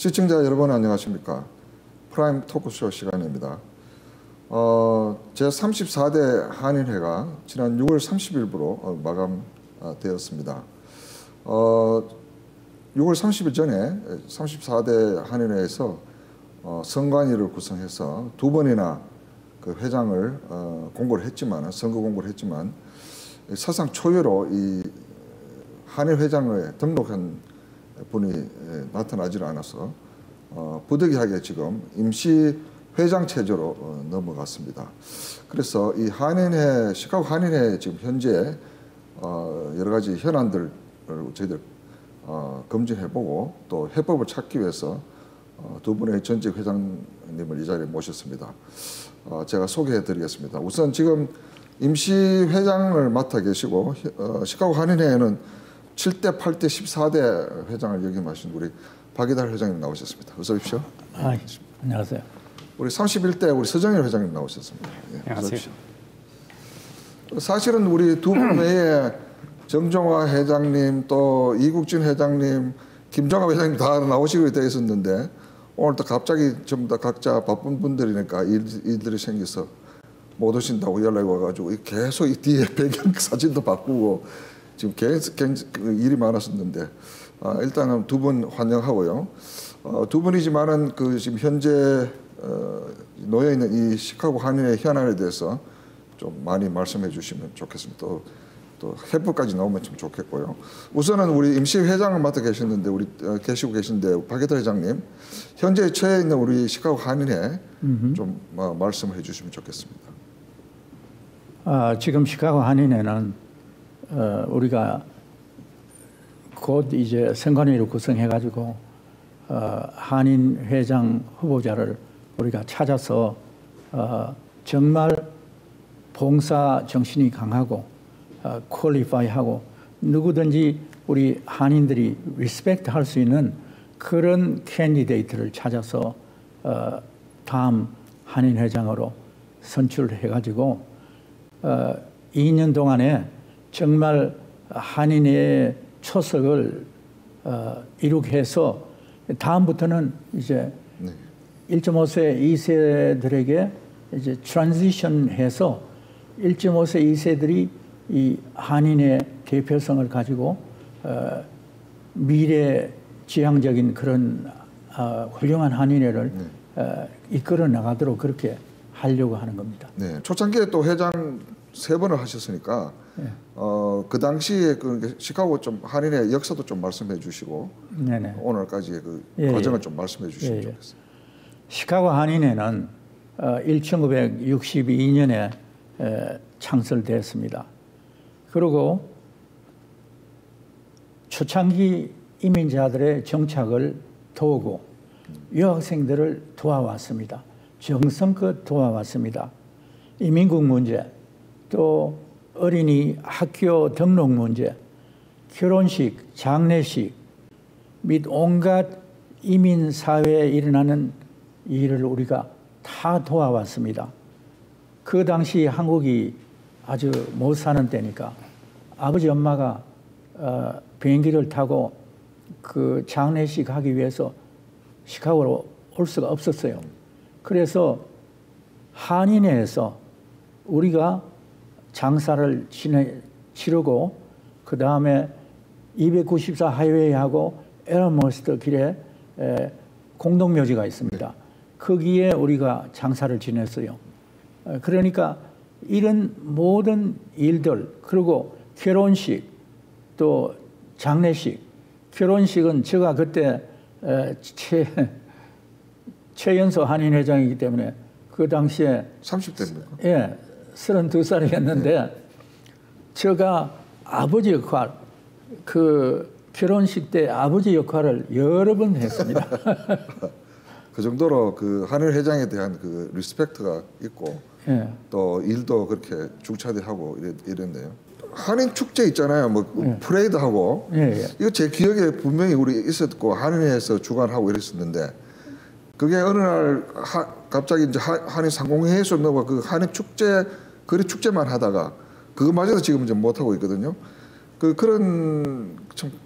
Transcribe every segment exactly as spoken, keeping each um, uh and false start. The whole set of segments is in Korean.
시청자 여러분 안녕하십니까. 프라임 토크쇼 시간입니다. 어, 제삼십사 대 한인회가 지난 유월 삼십일부로 마감되었습니다. 어, 유월 삼십일 전에 삼십사 대 한인회에서 어, 선관위를 구성해서 두 번이나 그 회장을 어, 공고를 했지만, 선거 공고를 했지만 사상 초유로 이 한일 회장에 등록한 분이 나타나질 않아서 어, 부득이하게 지금 임시 회장 체제로 어, 넘어갔습니다. 그래서 이 한인회, 시카고 한인회 지금 현재 어, 여러 가지 현안들을 저희들 어, 검증해보고 또 해법을 찾기 위해서 어, 두 분의 전직 회장님을 이 자리에 모셨습니다. 어, 제가 소개해드리겠습니다. 우선 지금 임시 회장을 맡아 계시고 어, 시카고 한인회에는 칠 대 팔 대 십사 대 회장을 역임하신 우리 박이달 회장님 나오셨습니다. 어서 오십시오. 아, 안녕하세요. 우리 삼십일 대 우리 서정일 회장님 나오셨습니다. 예, 안녕하세요. 사실은 우리 두 분 외에 정종화 회장님 또 이국진 회장님, 김종합 회장님 다 나오시기로 되어 있었는데 오늘 또 갑자기 전부 다 각자 바쁜 분들이니까 일, 일들이 생겨서 못 오신다고 연락이 와가지고 계속 이 뒤에 배경 사진도 바꾸고 지금 계속 일이 많았었는데 아, 일단은 두 분 환영하고요. 어, 두 분이지만은 그 지금 현재 어, 놓여 있는 이 시카고 한인회 현안에 대해서 좀 많이 말씀해 주시면 좋겠습니다. 또, 또 해법까지 나오면 참 좋겠고요. 우선은 우리 임시 회장을 맡아 계셨는데 우리 어, 계시고 계신데 박이달 회장님 현재 처해 있는 우리 시카고 한인회 음흠. 좀 어, 말씀을 해주시면 좋겠습니다. 아, 지금 시카고 한인회는 어, 우리가 곧 이제 선관위를 구성해가지고 어, 한인 회장 후보자를 우리가 찾아서 어, 정말 봉사 정신이 강하고 어, 퀄리파이하고 누구든지 우리 한인들이 리스펙트 할 수 있는 그런 캔디데이트를 찾아서 어, 다음 한인 회장으로 선출해가지고 어, 이 년 동안에 정말 한인의 초석을 어, 이루게 해서 다음부터는 이제 네. 일 점 오 세, 이 세들에게 이제 트랜지션해서 일 점 오 세, 이 세들이 이 한인의 대표성을 가지고 어, 미래 지향적인 그런 어, 훌륭한 한인회를 네. 어, 이끌어 나가도록 그렇게 하려고 하는 겁니다. 네, 초창기에 또 회장 세 번을 하셨으니까 네. 어, 그 당시에 그 시카고 좀 한인의 역사도 좀 말씀해 주시고 네네. 오늘까지의 그 예, 과정을 예. 좀 말씀해 주시면 예, 좋겠습니다. 시카고 한인회는 어, 천구백육십이 년에 에, 창설되었습니다. 그리고 초창기 이민자들의 정착을 도우고 유학생들을 도와왔습니다. 정성껏 도와왔습니다. 이민국 문제, 또 어린이 학교 등록 문제, 결혼식, 장례식 및 온갖 이민 사회에 일어나는 일을 우리가 다 도와왔습니다. 그 당시 한국이 아주 못 사는 때니까 아버지 엄마가 어, 비행기를 타고 그 장례식 하기 위해서 시카고로 올 수가 없었어요. 그래서 한인회에서 우리가 장사를 지내, 치르고 그 다음에 이백구십사 하이웨이하고 에러머스트 길에 에, 공동묘지가 있습니다. 거기에 우리가 장사를 지냈어요. 에, 그러니까 이런 모든 일들, 그리고 결혼식 또 장례식, 결혼식은 제가 그때 에, 최, 최연소 한인 회장이기 때문에 그 당시에 삼십 대입니까? 예. 서른두 살이었는데 네. 제가 아버지 역할, 그 결혼식 때 아버지 역할을 여러 번 했습니다. 그 정도로 그 한일 회장에 대한 그 리스펙트가 있고 네. 또 일도 그렇게 중차대하고 이랬네요. 한인 축제 있잖아요. 뭐 네. 프레이드하고 네. 이거 제 기억에 분명히 우리 있었고 한인회에서 주관하고 이랬었는데 그게 어느 날 하, 갑자기 이제 하, 한인 상공회의소 넘어가 그 한인 축제 거리 축제만 하다가 그거마저도 지금 이제 못 하고 있거든요. 그 그런 참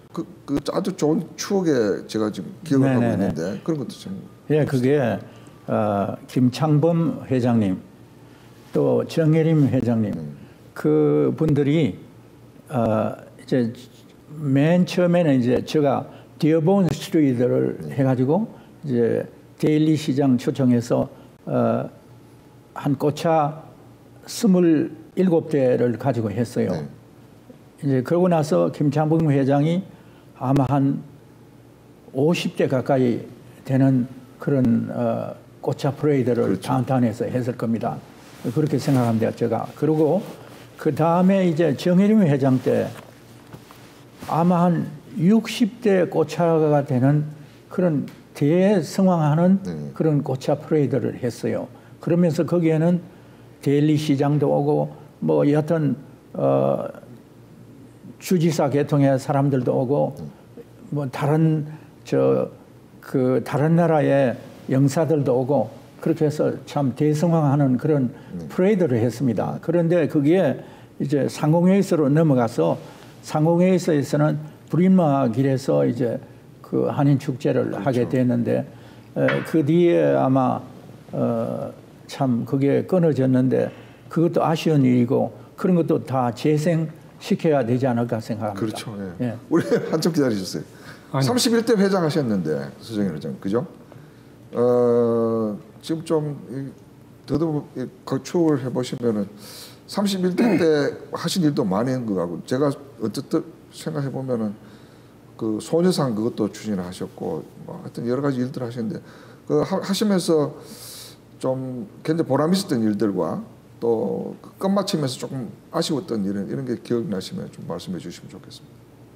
그, 그 아주 좋은 추억에 제가 지금 기억을 네네네. 하고 있는데 그런 것도 좀. 예, 그게 어, 김창범 회장님 또 정혜림 회장님 음. 그 분들이 어, 이제 맨 처음에는 이제 제가 디어본 스트리트를 네. 해가지고 이제 데일리 시장 초청해서 어, 한 꽃차 스물일곱 대를 가지고 했어요. 네. 이제 그러고 나서 김창범 회장이 아마 한 오십 대 가까이 되는 그런 어, 꽃차 프레이드를 그렇죠. 다운타운에서 했을 겁니다. 그렇게 생각합니다, 제가. 그리고 그 다음에 이제 정혜림 회장 때 아마 한 육십 대 꽃차가 되는 그런 대성황하는 네. 그런 꽃차 프레이드를 했어요. 그러면서 거기에는 데일리 시장도 오고 뭐 여하튼 어, 주지사 계통의 사람들도 오고 뭐 다른 저 그 다른 나라의 영사들도 오고 그렇게 해서 참 대성황하는 그런 네. 프레이드를 했습니다. 그런데 그게 이제 상공회의소로 넘어가서 상공회의소에서는 브리마 길에서 이제 그 한인 축제를 그렇죠. 하게 됐는데 에, 그 뒤에 아마 어, 참 그게 끊어졌는데 그것도 아쉬운 일이고 그런 것도 다 재생시켜야 되지 않을까 생각합니다. 그렇죠. 예. 예. 우리 한참 기다리셨어요. 아니. 삼십일 대 회장 하셨는데 서정일 회장 그죠? 어, 지금 좀 더더욱 거축을 해보시면은 삼십일 대 때 하신 일도 많이 한 것 같고 제가 어쨌든 생각해 보면은 그 소녀상 그것도 추진을 하셨고 뭐 하여튼 여러 가지 일들 하셨는데 그 하, 하시면서 좀 굉장히 보람 있었던 일들과 또 끝마치면서 조금 아쉬웠던 일은 이런 게 기억나시면 좀 말씀해 주시면 좋겠습니다.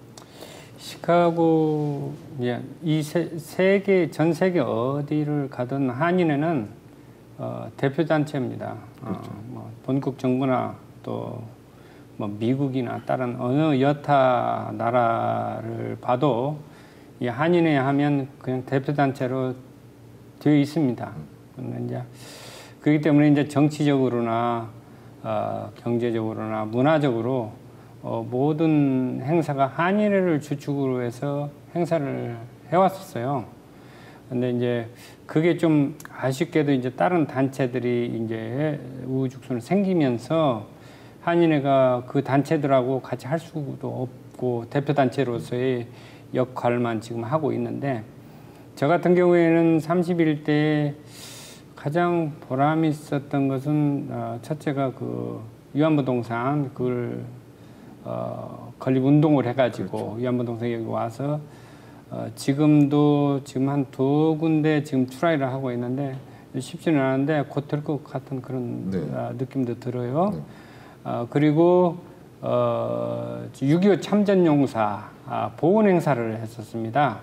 시카고 이 세, 세계 전 세계 어디를 가든 한인회는 어, 대표 단체입니다. 그렇죠. 어, 뭐 본국 정부나 또 뭐 미국이나 다른 어느 여타 나라를 봐도 이 한인회 하면 그냥 대표 단체로 되어 있습니다. 근데 이제 그렇기 때문에 이제 정치적으로나 어, 경제적으로나 문화적으로 어, 모든 행사가 한인회를 주축으로 해서 행사를 해왔었어요. 근데 이제 그게 좀 아쉽게도 이제 다른 단체들이 이제 우후죽순 생기면서 한인회가 그 단체들하고 같이 할 수도 없고 대표 단체로서의 역할만 지금 하고 있는데 저 같은 경우에는 삼십일 대에 가장 보람 있었던 것은 어, 첫째가 그 위안부동산 그걸 어, 건립 운동을 해가지고 그렇죠. 위안부동산 여기 와서 어, 지금도 지금 한 두 군데 지금 트라이를 하고 있는데 쉽지는 않은데 곧 될 것 같은 그런 네. 어, 느낌도 들어요. 네. 어, 그리고 어, 육이오 참전용사 아, 보훈 행사를 했었습니다.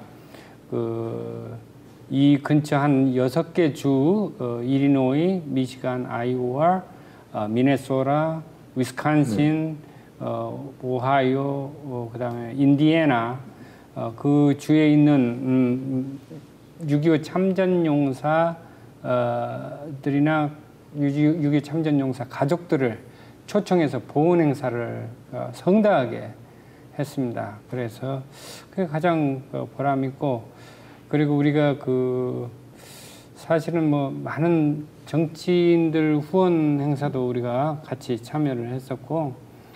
그, 이 근처 한 여섯 개 주, 어, 일리노이, 미시간, 아이오와, 어, 미네소타, 위스콘신, 네. 어, 오하이오, 어, 그다음에 인디애나, 어, 그 주에 있는 음, 육이오 참전용사 어, 들이나 육이오 참전용사 가족들을 초청해서 보훈 행사를 어, 성대하게 했습니다. 그래서 그게 가장 어, 보람 있고 그리고 우리가 그 사실은 뭐 많은 정치인들 후원 행사도 우리가 같이 참여를 했었고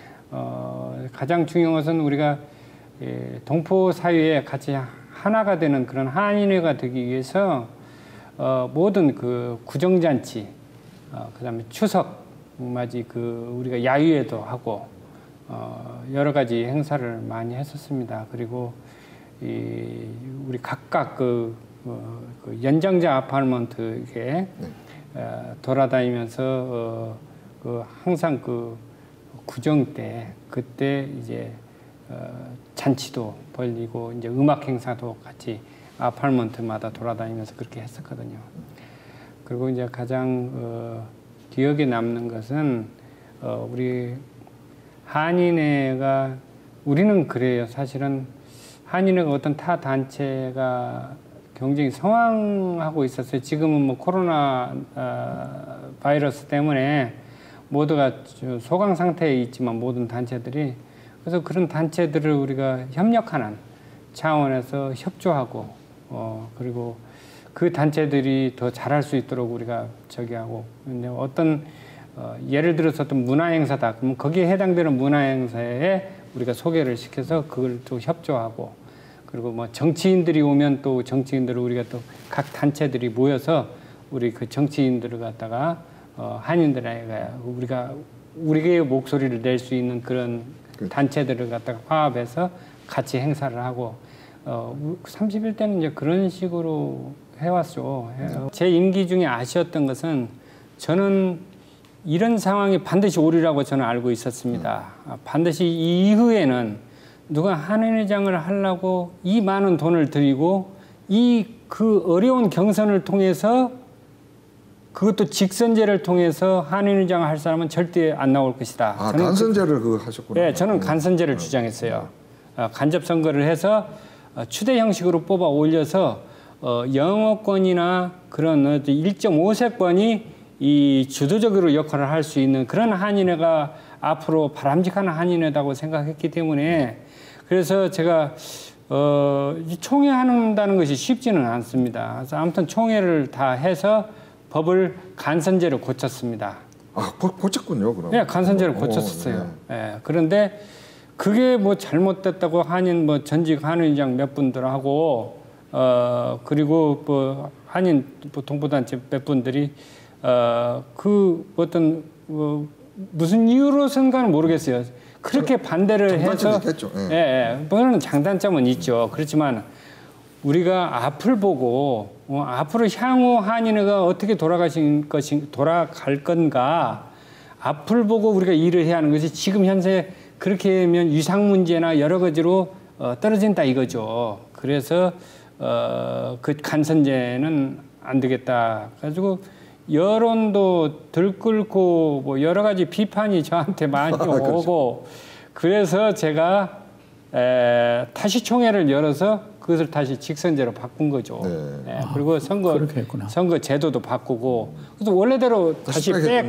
어, 가장 중요한 것은 우리가 예, 동포 사회에 같이 하나가 되는 그런 한인회가 되기 위해서 어, 모든 그 구정잔치, 어, 그다음에 추석 맞이 그 우리가 야유회도 하고 어, 여러 가지 행사를 많이 했었습니다. 그리고 이 우리 각각 그, 어, 그 연장자 아파트먼트에 네. 어, 돌아다니면서 어, 그 항상 그 구정 때 그때 이제 어, 잔치도 벌리고 이제 음악 행사도 같이 아파트먼트마다 돌아다니면서 그렇게 했었거든요. 그리고 이제 가장 어, 기억에 남는 것은 어, 우리 한인회가 우리는 그래요. 사실은 한인회가 어떤 타 단체가 굉장히 성황하고 있었어요. 지금은 뭐 코로나 어, 바이러스 때문에 모두가 소강 상태에 있지만 모든 단체들이 그래서 그런 단체들을 우리가 협력하는 차원에서 협조하고 어, 그리고 그 단체들이 더 잘할 수 있도록 우리가 저기 하고 근데 어떤 어, 예를 들어서 어떤 문화 행사다 그러면 거기에 해당되는 문화 행사에 우리가 소개를 시켜서 그걸 또 협조하고 그리고 뭐 정치인들이 오면 또 정치인들을 우리가 또 각 단체들이 모여서 우리 그 정치인들을 갖다가 어, 한인들에게 우리가 우리의 목소리를 낼 수 있는 그런 단체들을 갖다가 화합해서 같이 행사를 하고 어, 삼십일 대는 이제 그런 식으로 해왔죠. 제 임기 중에 아쉬웠던 것은 저는 이런 상황이 반드시 오리라고 저는 알고 있었습니다. 반드시 이후에는 누가 한인회장을 하려고 이 많은 돈을 들이고 이 그 어려운 경선을 통해서 그것도 직선제를 통해서 한인회장을 할 사람은 절대 안 나올 것이다. 아, 간선제를 그 하셨구나. 네, 저는 간선제를 주장했어요. 어, 간접 선거를 해서 어, 추대 형식으로 뽑아 올려서 어, 영어권이나 그런 일 점 오 세권이 이 주도적으로 역할을 할 수 있는 그런 한인회가 앞으로 바람직한 한인회다고 생각했기 때문에 그래서 제가 어, 총회한다는 것이 쉽지는 않습니다. 그래서 아무튼 총회를 다 해서 법을 간선제로 고쳤습니다. 아, 고, 고쳤군요, 그럼. 네, 간선제를 어, 고쳤었어요. 네. 네, 그런데 그게 뭐 잘못됐다고 한인 뭐 전직 한인장 몇 분들하고 어 그리고 뭐 한인 동포단체 몇 분들이 어 그 어떤 뭐 무슨 이유로선가는 모르겠어요. 그렇게 반대를 해서 예, 예, 물론 장단점은 있죠. 그렇지만 우리가 앞을 보고 어, 앞으로 향후 한인회가 어떻게 돌아가신 것인 돌아갈 건가 앞을 보고 우리가 일을 해야 하는 것이 지금 현재 그렇게 하면 위상 문제나 여러 가지로 어, 떨어진다 이거죠. 그래서 어, 그 간선제는 안 되겠다. 가지고 여론도 들끓고 뭐 여러 가지 비판이 저한테 많이 오고 그래서 제가 에, 다시 총회를 열어서 그것을 다시 직선제로 바꾼 거죠. 네. 예, 그리고 선거 아, 선거 제도도 바꾸고 그래서 원래대로 다시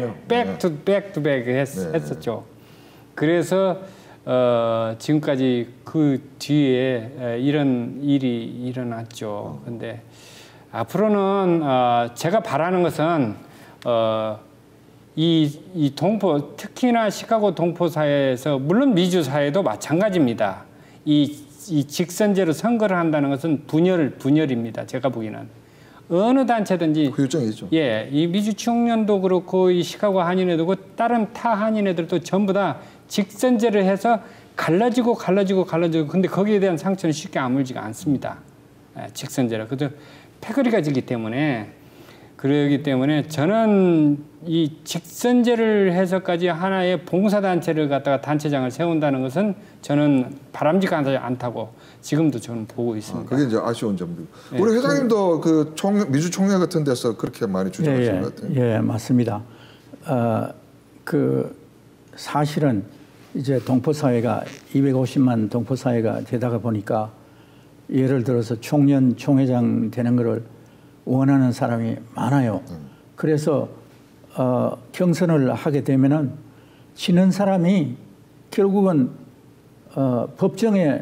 백백투백투백 했었죠. 그래서 어, 지금까지 그 뒤에 에, 이런 일이 일어났죠. 근데 앞으로는 어, 제가 바라는 것은 어, 이, 이 동포 특히나 시카고 동포 사회에서 물론 미주 사회도 마찬가지입니다. 이, 이 직선제로 선거를 한다는 것은 분열 분열입니다. 제가 보기에는 어느 단체든지 그 일정이죠. 예, 이 미주 청년도 그렇고 이 시카고 한인회도 그렇고 다른 타 한인회들도 전부 다 직선제를 해서 갈라지고 갈라지고 갈라지고 근데 거기에 대한 상처는 쉽게 아물지가 않습니다. 예, 직선제로 그저 패거리가 지기 때문에 그러기 때문에 저는 이 직선제를 해서까지 하나의 봉사단체를 갖다가 단체장을 세운다는 것은 저는 바람직하지 않다고 지금도 저는 보고 있습니다. 아, 그게 이제 아쉬운 점이고 네. 우리 회장님도 그 총, 미주 총회 같은 데서 그렇게 많이 주장하신 예, 예, 것 같아요. 예, 맞습니다. 어, 그 사실은 이제 동포 사회가 이백오십만 동포 사회가 되다가 보니까 예를 들어서 총련 총회장 되는 것을 원하는 사람이 많아요. 음. 그래서 어, 경선을 하게 되면은 지는 사람이 결국은 어, 법정에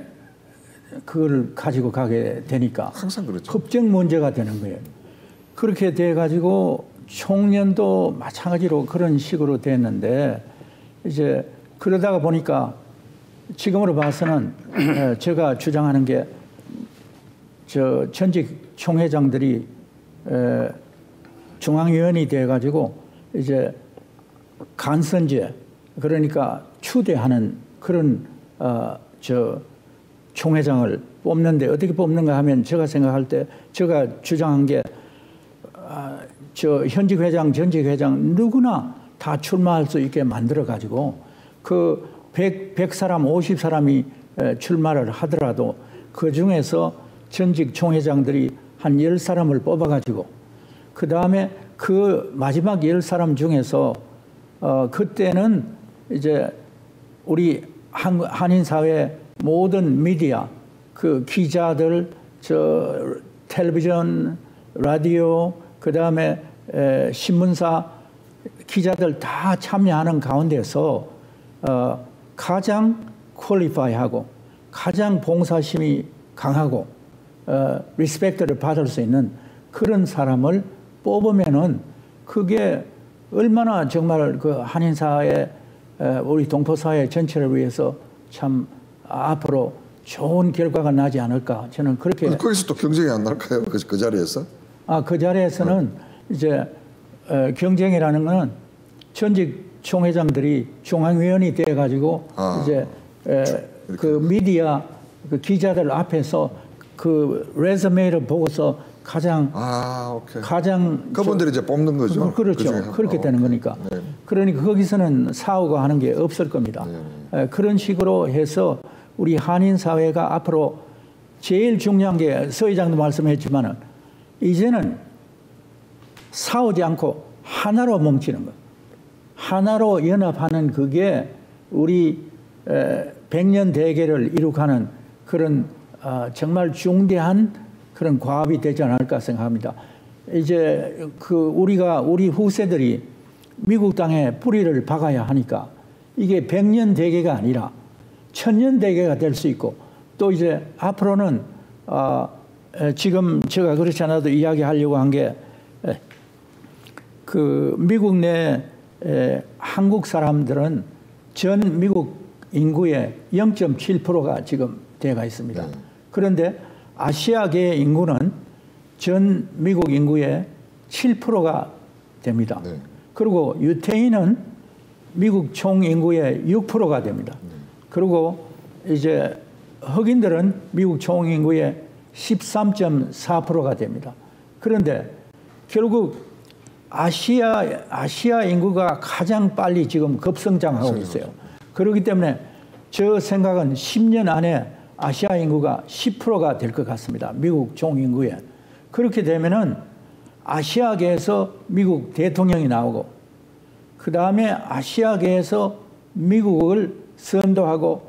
그걸 가지고 가게 되니까 항상 그렇죠. 법정 문제가 되는 거예요. 그렇게 돼 가지고 총련도 마찬가지로 그런 식으로 됐는데 이제 그러다가 보니까 지금으로 봐서는 제가 주장하는 게 저 전직 총회장들이 에, 중앙위원이 돼가지고 이제 간선제 그러니까 추대하는 그런 어, 저 총회장을 뽑는데 어떻게 뽑는가 하면 제가 생각할 때 제가 주장한 게 아, 저 현직 회장, 전직 회장 누구나 다 출마할 수 있게 만들어 가지고 그 백, 백 사람, 오십 사람이 출마를 하더라도 그 중에서 전직 총회장들이 한 열 사람을 뽑아가지고 그 다음에 그 마지막 열 사람 중에서 어 그때는 이제 우리 한, 한인사회 모든 미디어 그 기자들 저 텔레비전 라디오 그 다음에 신문사 기자들 다 참여하는 가운데서 어 가장 퀄리파이하고 가장 봉사심이 강하고 어, 리스펙트를 받을 수 있는 그런 사람을 뽑으면은 그게 얼마나 정말 그 한인 사회, 우리 동포 사회 전체를 위해서 참 앞으로 좋은 결과가 나지 않을까 저는 그렇게. 거기서 또 경쟁이 안 날까요? 그, 그 자리에서? 아, 그 자리에서는 어. 이제 어, 경쟁이라는 건 전직 총회장들이 중앙위원이 돼 가지고 아. 이제 에, 그 미디어 그 기자들 앞에서 그 레즈메이를 보고서 가장 아, 오케이. 가장 그분들이 이제 뽑는 거죠. 그렇죠. 그 그렇게 어, 되는 거니까. 네. 그러니까 거기서는 싸우고 하는 게 없을 겁니다. 네. 에, 그런 식으로 해서 우리 한인 사회가 앞으로 제일 중요한 게 서 의장도 말씀했지만은 이제는 싸우지 않고 하나로 뭉치는 것, 하나로 연합하는 그게 우리 백년 대계를 이룩하는 그런 어, 정말 중대한 그런 과업이 되지 않을까 생각합니다. 이제 그 우리가 우리 후세들이 미국 땅에 뿌리를 박아야 하니까 이게 백년 대계가 아니라 천년 대계가 될 수 있고 또 이제 앞으로는 어, 지금 제가 그렇지 않아도 이야기하려고 한 게 그 미국 내 에, 한국 사람들은 전 미국 인구의 영 점 칠 퍼센트가 지금 되어 있습니다. 네. 그런데 아시아계의 인구는 전 미국 인구의 칠 퍼센트가 됩니다. 네. 그리고 유태인은 미국 총 인구의 육 퍼센트가 됩니다. 네. 그리고 이제 흑인들은 미국 총 인구의 십삼 점 사 퍼센트가 됩니다. 그런데 결국 아시아, 아시아 인구가 가장 빨리 지금 급성장하고 있어요. 그렇기 때문에 저 생각은 십 년 안에 아시아 인구가 십 퍼센트가 될 것 같습니다. 미국 총 인구에. 그렇게 되면은 아시아계에서 미국 대통령이 나오고 그 다음에 아시아계에서 미국을 선도하고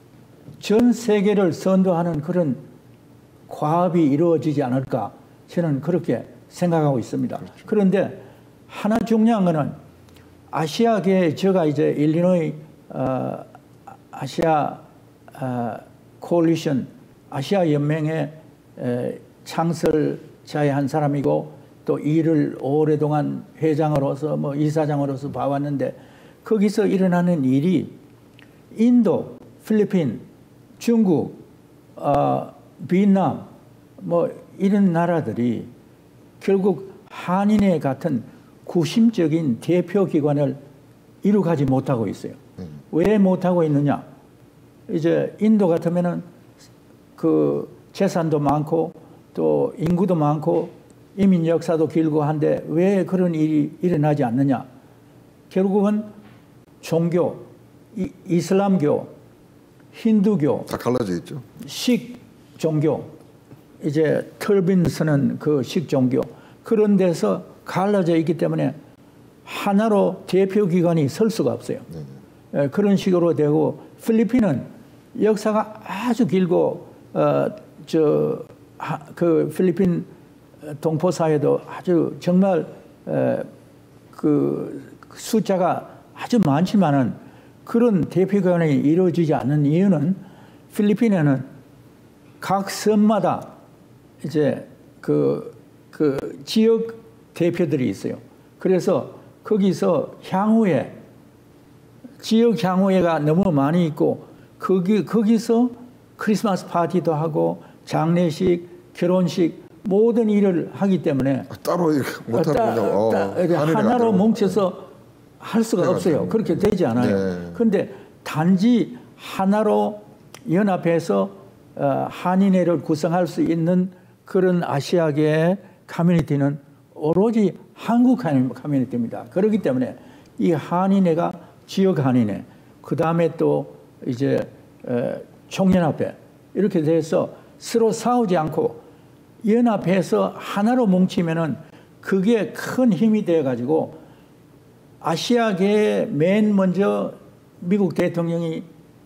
전 세계를 선도하는 그런 과업이 이루어지지 않을까 저는 그렇게 생각하고 있습니다. 그렇죠. 그런데 하나 중요한 거는 아시아계 제가 이제 일리노이 어, 아시아 어, 콜리션 아시아 연맹의 에, 창설자의 한 사람이고 또 일을 오랫동안 회장으로서 뭐 이사장으로서 봐왔는데 거기서 일어나는 일이 인도, 필리핀, 중국, 어, 베트남 뭐 이런 나라들이 결국 한인회 같은 구심적인 대표기관을 이룩하지 못하고 있어요. 음. 왜 못하고 있느냐? 이제 인도 같으면은 그 재산도 많고 또 인구도 많고 이민 역사도 길고 한데 왜 그런 일이 일어나지 않느냐? 결국은 종교, 이, 이슬람교, 힌두교 다 갈라져 있죠. 식 종교, 이제 털빈 쓰는 그 식 종교 그런 데서 갈라져 있기 때문에 하나로 대표기관이 설 수가 없어요. 네. 그런 식으로 되고 필리핀은 역사가 아주 길고 어, 저, 하, 그 필리핀 동포 사회도 아주 정말 에, 그 숫자가 아주 많지만은 그런 대표기관이 이루어지지 않는 이유는 필리핀에는 각 섬마다 이제 그, 그 지역 대표들이 있어요. 그래서 거기서 향후에 지역 향후회가 너무 많이 있고 거기 거기서 크리스마스 파티도 하고 장례식, 결혼식 모든 일을 하기 때문에 아, 따로 이렇게 못하는 어, 하나로 뭉쳐서 할 수가 없어요. 그렇게 되지 않아요. 그런데 네. 단지 하나로 연합해서 어, 한인회를 구성할 수 있는 그런 아시아계의 커뮤니티는 오로지 한국 한인 커뮤니티입니다. 그렇기 때문에 이 한인회가 지역 한인회, 그 다음에 또 이제 에, 총연합회 이렇게 돼서 서로 싸우지 않고 연합해서 하나로 뭉치면은 그게 큰 힘이 되어 가지고 아시아계에 맨 먼저 미국 대통령이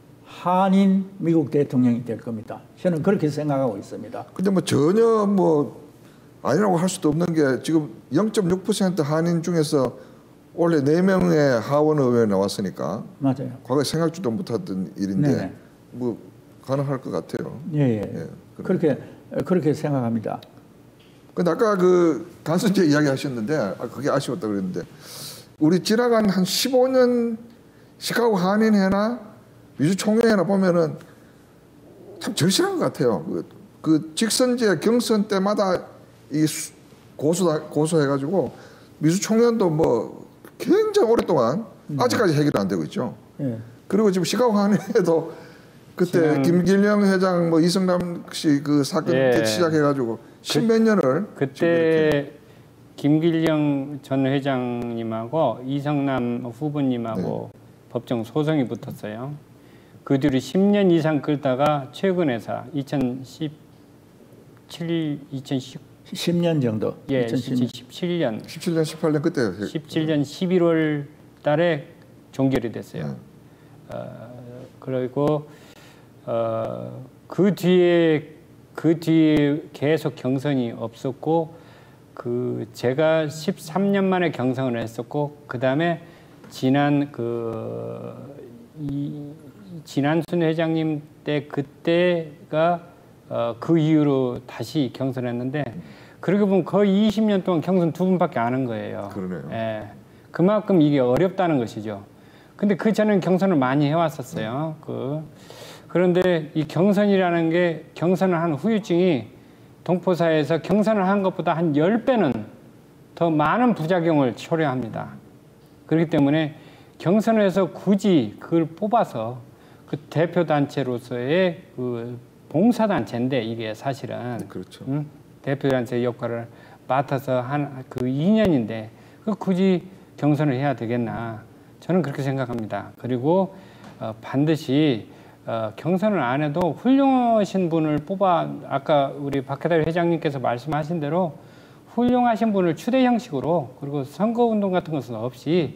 한인 미국 대통령이 될 겁니다. 저는 그렇게 생각하고 있습니다. 근데 뭐 전혀 뭐 아니라고 할 수도 없는 게 지금 영 점 육 퍼센트 한인 중에서 원래 네 명의 하원 의원이 나왔으니까 맞아요. 과거에 생각지도 못했던 일인데 네네. 뭐 가능할 것 같아요. 예, 예. 예. 그렇게 그렇게 생각합니다. 근데 아까 그 간선제 이야기 하셨는데 아, 그게 아쉬웠다 그랬는데 우리 지나간 한 십오 년 시카고 한인회나 미주총회나 보면은 참 절실한 것 같아요. 그, 그 직선제 경선 때마다 이 고소 고소해가지고 미주총회도 뭐 굉장히 오랫동안 음. 아직까지 해결 안 되고 있죠. 예. 그리고 지금 시카고 한인회도 그때 지금, 김길령 회장 뭐 이성남 씨 그 사건 예. 때 시작해가지고 십몇 그, 년을 그때 김길령 전 회장님하고 이성남 후보님하고 네. 법정 소송이 붙었어요. 그 뒤로 십 년 이상 끌다가 최근에서 이천십칠, 이천십 십 년 정도. 예, 이천십칠 년. 십칠 년, 십팔 년 그때. 십칠 년 십일월 달에 종결이 됐어요. 네. 어, 그리고 어, 그 뒤에 그 뒤에 계속 경선이 없었고 그 제가 십삼 년 만에 경선을 했었고 그 다음에 지난 그 이, 진한순 회장님 때 그때가 어, 그 이후로 다시 경선했는데 그러고 보면 거의 이십 년 동안 경선 두 번밖에 안 한 거예요. 그러네요. 예, 그만큼 이게 어렵다는 것이죠. 근데 그 전에는 경선을 많이 해왔었어요. 음. 그 그런데 이 경선이라는 게 경선을 한 후유증이 동포사에서 경선을 한 것보다 한 십 배는 더 많은 부작용을 초래합니다. 그렇기 때문에 경선을 해서 굳이 그걸 뽑아서 그 대표단체로서의 그 봉사단체인데 이게 사실은 그렇죠. 음? 대표단체 역할을 맡아서 한 그 이 년인데 그 굳이 경선을 해야 되겠나 저는 그렇게 생각합니다. 그리고 어, 반드시 어, 경선을 안 해도 훌륭하신 분을 뽑아 아까 우리 박해달 회장님께서 말씀하신 대로 훌륭하신 분을 추대 형식으로 그리고 선거운동 같은 것은 없이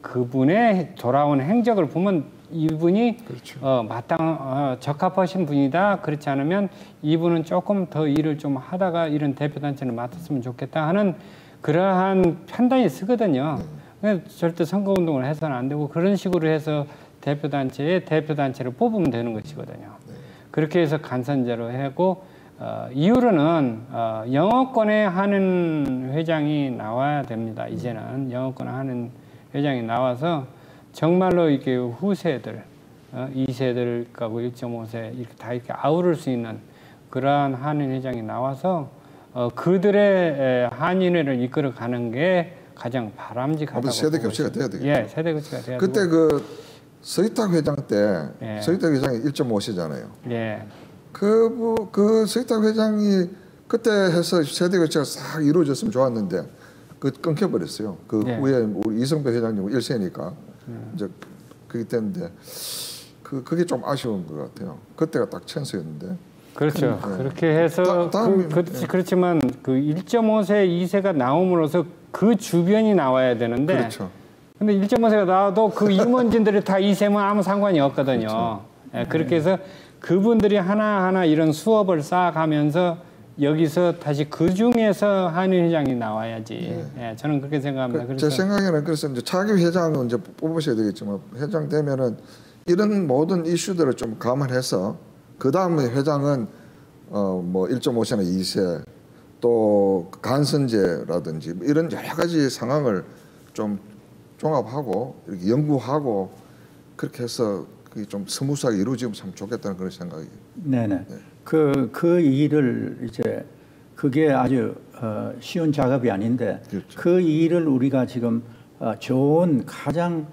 그분의 돌아온 행적을 보면 이분이 그렇죠. 어, 마땅 어, 적합하신 분이다. 그렇지 않으면 이분은 조금 더 일을 좀 하다가 이런 대표단체를 맡았으면 좋겠다 하는 그러한 판단이 쓰거든요. 네. 절대 선거운동을 해서는 안 되고 그런 식으로 해서 대표단체에 대표단체를 뽑으면 되는 것이거든요. 네. 그렇게 해서 간선제로 하고 어, 이후로는 어, 영어권에 하는 회장이 나와야 됩니다. 이제는 영어권에 하는 회장이 나와서 정말로 이렇게 후세들, 어, 이 세들하고 일 점 오 세 이렇게 다 이렇게 아우를 수 있는 그러한 한인 회장이 나와서 어, 그들의 한인회를 이끌어가는 게 가장 바람직하다고. 세대 교체가 돼야 되겠죠. 예, 세대 교체가 돼야 그때 되고. 그 서희탁 회장 때 예. 서희탁 회장이 일 점 오 세잖아요. 예. 그, 그 서희탁 회장이 그때 해서 세대 교체가 싹 이루어졌으면 좋았는데 그 끊겨버렸어요. 그 예. 후에 우리 이성배 회장님 일 세니까 예. 이제 그게 됐는데 그 그게 좀 아쉬운 것 같아요. 그때가 딱 찬스였는데. 그렇죠. 네. 그렇게 해서 다, 다음, 그, 그렇지, 그렇지만 그 일 점 오 세, 이 세가 나옴으로써 그 주변이 나와야 되는데. 그렇죠. 근데 일 점 오 세가 나와도 그 임원진들이 다 이 세면 아무 상관이 없거든요. 그렇죠. 예, 그렇게 해서 그분들이 하나하나 이런 수업을 쌓아가면서 여기서 다시 그 중에서 한인 회장이 나와야지. 네. 예, 저는 그렇게 생각합니다. 그, 제 생각에는 그래서 이제 차기 회장은 이제 뽑으셔야 되겠지만 회장 되면은 이런 모든 이슈들을 좀 감안해서 그 다음에 회장은 어 뭐 일 점 오 세나 이 세 또 간선제라든지 이런 여러 가지 상황을 좀 종합하고 이렇게 연구하고 그렇게 해서 그게 좀 스무스하게 이루어지면 참 좋겠다는 그런 생각이. 네네. 네. 그, 그 일을 이제 그게 아주 어, 쉬운 작업이 아닌데 그렇죠. 그 일을 우리가 지금 어, 좋은 가장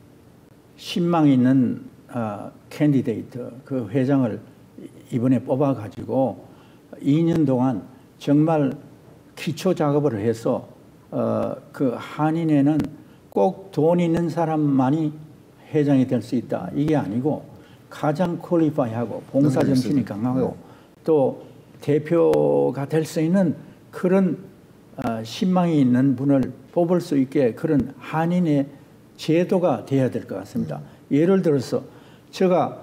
신망 있는 어, 캔디데이트 그 회장을 이번에 뽑아 가지고 이 년 동안 정말 기초 작업을 해서 어, 그 한인회는 꼭 돈 있는 사람만이 회장이 될 수 있다. 이게 아니고 가장 퀄리파이하고 봉사 정신이 강하고 네. 또 대표가 될 수 있는 그런 어, 신망이 있는 분을 뽑을 수 있게 그런 한인의 제도가 돼야 될 것 같습니다. 네. 예를 들어서 제가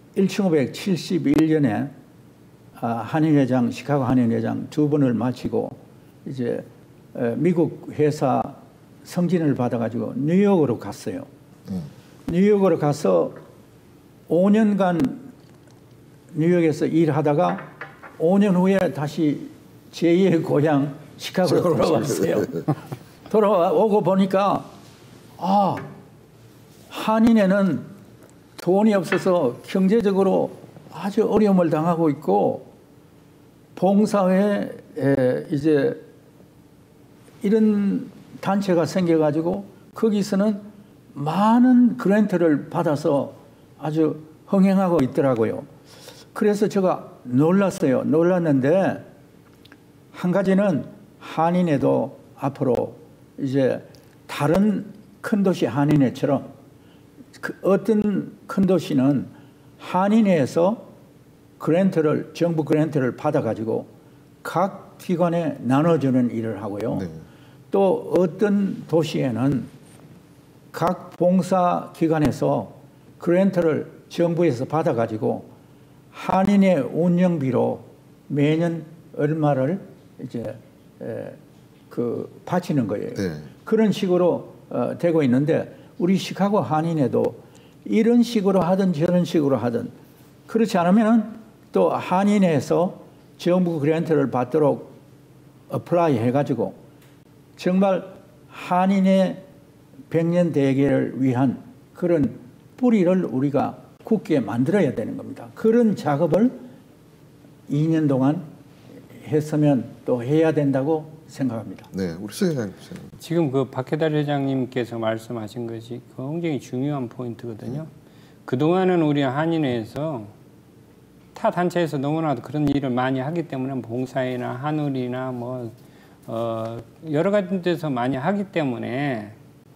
천구백칠십일 년에 아, 한인회장, 시카고 한인회장 두 번을 마치고 이제 에, 미국 회사 승진을 받아가지고 뉴욕으로 갔어요. 네. 뉴욕으로 가서 오 년간 뉴욕에서 일하다가 오 년 후에 다시 제이의 고향 시카고로 돌아왔어요. 돌아오고 보니까 아, 한인회는 돈이 없어서 경제적으로 아주 어려움을 당하고 있고 봉사회 이제 이런 단체가 생겨가지고 거기서는 많은 그랜트를 받아서 아주 흥행하고 있더라고요. 그래서 제가 놀랐어요. 놀랐는데 한 가지는 한인회도 앞으로 이제 다른 큰 도시 한인회처럼 그 어떤 큰 도시는 한인회에서 그랜트를 정부 그랜트를 받아가지고 각 기관에 나눠주는 일을 하고요. 네. 또 어떤 도시에는 각 봉사 기관에서 그랜트를 정부에서 받아가지고 한인회 운영비로 매년 얼마를 이제 에, 그 바치는 거예요. 네. 그런 식으로 어, 되고 있는데 우리 시카고 한인회도 이런 식으로 하든 저런 식으로 하든 그렇지 않으면은 또 한인회에서 정부 그랜트를 받도록 어플라이 해가지고 정말 한인회 백년 대계를 위한 그런 뿌리를 우리가 굳게 만들어야 되는 겁니다. 그런 작업을 이 년 동안 했으면 또 해야 된다고 생각합니다. 네, 우리 회장님. 지금 그 박해달 회장님께서 말씀하신 것이 굉장히 중요한 포인트거든요. 네. 그동안은 우리 한인회에서 타 단체에서 너무나도 그런 일을 많이 하기 때문에 봉사회나 한울이나 뭐 어 여러 가지 데서 많이 하기 때문에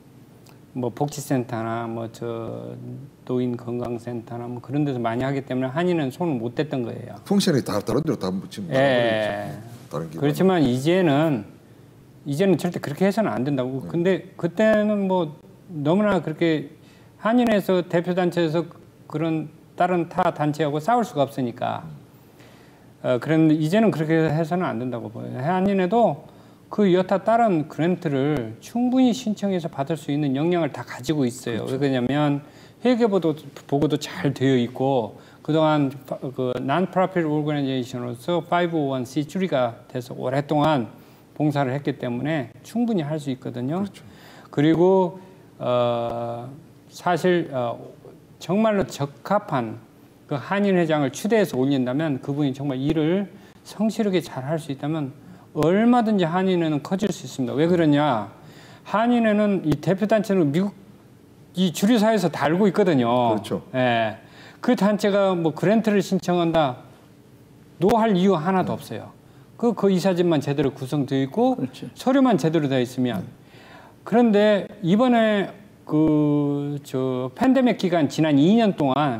뭐 복지센터나 뭐 저 노인 건강센터나 뭐 그런 데서 많이 하기 때문에 한인은 손을 못 댔던 거예요. 펑션이 다 다른 데로 다 지금 예. 다른 그렇지만 이제는 이제는 절대 그렇게 해서는 안 된다고. 네. 근데 그때는 뭐 너무나 그렇게 한인에서 대표 단체에서 그런 다른 타 단체하고 싸울 수가 없으니까. 어 그런데 이제는 그렇게 해서는 안 된다고 보여요. 한인에도 그 여타 다른 그랜트를 충분히 신청해서 받을 수 있는 역량을 다 가지고 있어요. 그렇죠. 왜냐하면 회계보도 보고도 잘 되어 있고 그동안 그 non-profit organization으로서 파이브오원 씨 줄이가 돼서 오랫동안 봉사를 했기 때문에 충분히 할 수 있거든요. 그렇죠. 그리고 어, 사실 어, 정말로 적합한 그 한인 회장을 추대해서 올린다면 그분이 정말 일을 성실하게 잘 할 수 있다면 얼마든지 한인회는 커질 수 있습니다. 왜 그러냐? 한인회는 이 대표단체는 미국 이 주류사에서 다 알고 있거든요. 그렇죠. 예. 그 단체가 뭐 그랜트를 신청한다 노할 이유 하나도 없어요. 그, 그 이사진만 제대로 구성되어 있고 그렇죠. 서류만 제대로 되어 있으면. 그런데 이번에 그 저 팬데믹 기간 지난 이 년 동안